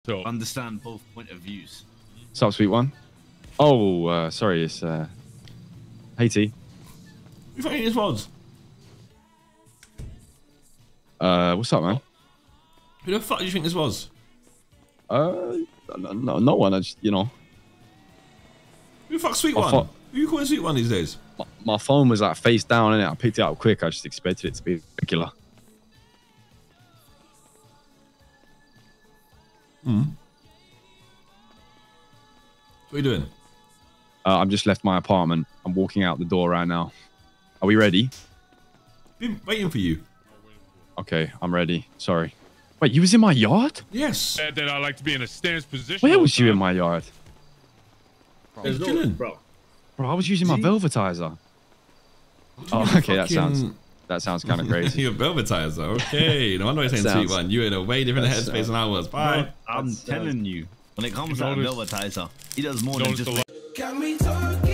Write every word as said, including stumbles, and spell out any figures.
So understand both point of views. What's up, sweet one? Oh, uh, sorry, it's uh, hey T. You think this was? Uh, what's up, man? Who the fuck do you think this was? Uh, no, no one. I just, you know, Who the fuck sweet I one? thought- Who you calling sweet one these days? my, my phone was like face down in it. I picked it up quick. I just expected it to be regular. Hmm. What are you doing? Uh, I've just left my apartment. I'm walking out the door right now. Are we ready? Been waiting for you. Okay, I'm ready. Sorry. Wait, you was in my yard? Yes. that, that I like to be in a stance position. Where all was the you in time. my yard? He's chilling. Bro. Bro, I was using my See? velvetizer. Oh, okay, that sounds that sounds kind of crazy. You're velvetizer. Okay. No wonder I saying Sounds- sweet one. You're in a way different that headspace sounds- than I was. Bye. I'm That's, uh, telling you, when it comes to that notice- velvetizer, he does more than Notice just the make Got me talking.